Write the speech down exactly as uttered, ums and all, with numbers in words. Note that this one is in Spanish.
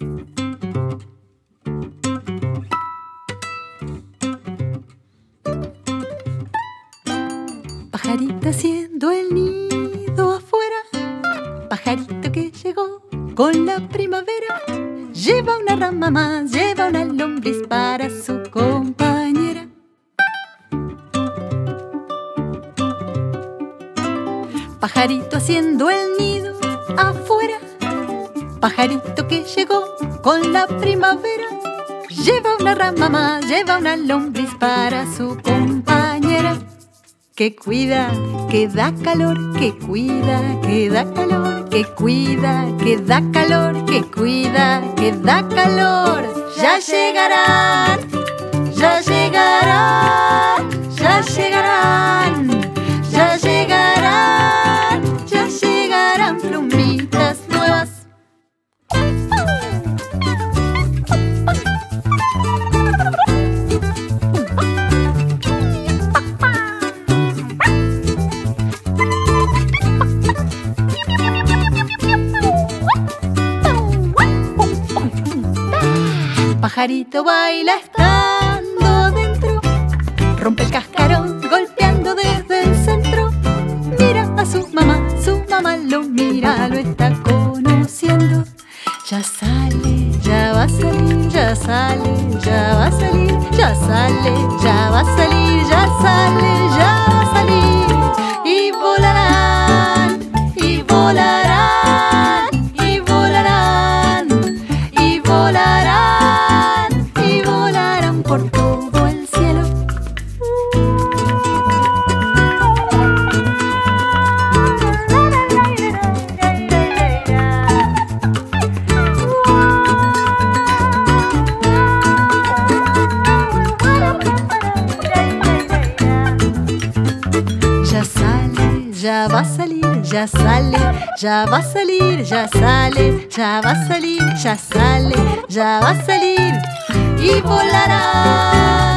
Pajarito haciendo el nido afuera, pajarito que llegó con la primavera. Lleva una rama más, lleva una lombriz para su compañera. Pajarito haciendo el nido afuera, pajarito que llegó con la primavera. Lleva una rama más, lleva una lombriz para su compañera. Que cuida, que da calor, que cuida, que da calor, que cuida, que da calor, que cuida, que da calor. Ya llegarán, ya llegarán, ya llegarán, ya llegarán, ya llegarán plumitas nuevas. Pajarito baila estando dentro, rompe el cascarón golpeando desde el centro. Mira a su mamá, su mamá lo mira, lo está conociendo. Ya sale, ya va a salir, ya sale, ya va a salir, ya sale, ya va a salir, ya sale, ya va a salir. Y volarán, y volarán, y volarán, y volarán, y volarán por todo el cielo. Ya sale, ya va a salir, ya sale, ya va a salir, ya sale, ya va a salir, ya sale, ya va a salir y volará.